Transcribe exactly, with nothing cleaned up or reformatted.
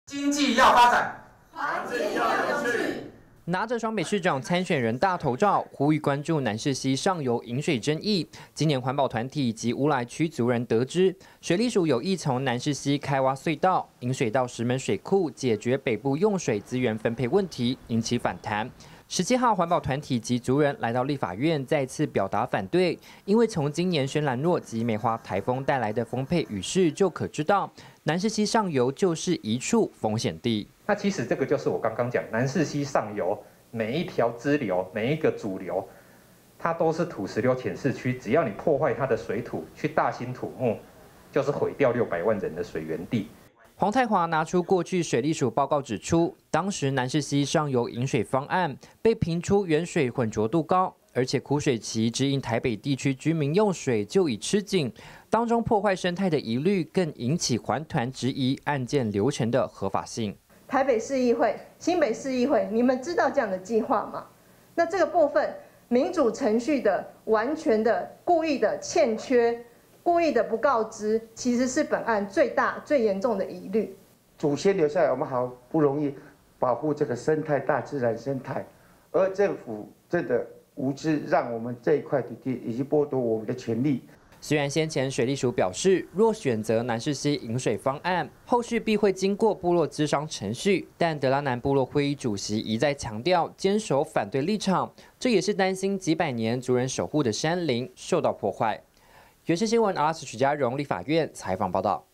经济要发展， 环境要有序。 拿着双北市长参选人大头照，呼吁关注南势溪上游饮水争议。今年环保团体及乌来区族人得知，水利署有意从南势溪开挖隧道引水到石门水库，解决北部用水资源分配问题，引起反弹。十七号，环保团体及族人来到立法院，再次表达反对，因为从今年轩岚诺及梅花台风带来的丰沛雨势就可知道，南势溪上游就是一处风险地。 那其实这个就是我刚刚讲，南势溪上游每一条支流、每一个主流，它都是土石流浅市区，只要你破坏它的水土，去大兴土木，就是毁掉六百万人的水源地。 黄泰华拿出过去水利署报告指出，当时南势溪上游引水方案被评出原水浑浊度高，而且枯水期只因台北地区居民用水就已吃紧，当中破坏生态的疑虑更引起环团质疑案件流程的合法性。 台北市议会、新北市议会，你们知道这样的计划吗？那这个部分民主程序的完全的故意的欠缺。故意的不告知，其实是本案最大、最严重的疑虑。 祖先留下来，我们好不容易保护这个生态、大自然生态，而政府真的无知，让我们这一块土地已经剥夺我们的权利。 虽然先前水利署表示，若选择南势溪引水方案，后续必会经过部落咨商程序，但德拉南部落会议主席一再强调坚守反对立场，这也是担心几百年族人守护的山林受到破坏。原视新闻阿拉斯曲家荣立法院采访报道。